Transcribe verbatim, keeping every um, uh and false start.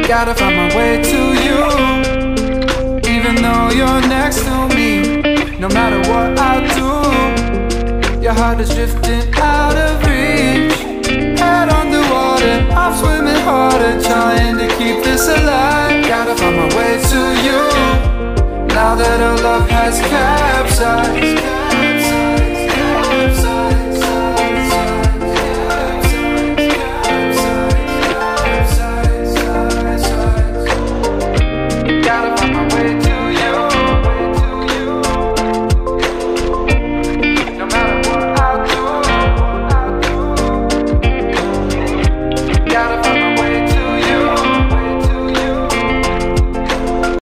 Gotta find my way to you, even though you're next to me. No matter what I do, your heart is drifting out of reach. Head underwater, I'm swimming harder, trying to keep this alive. Gotta find my way to you, now that our love has capsized.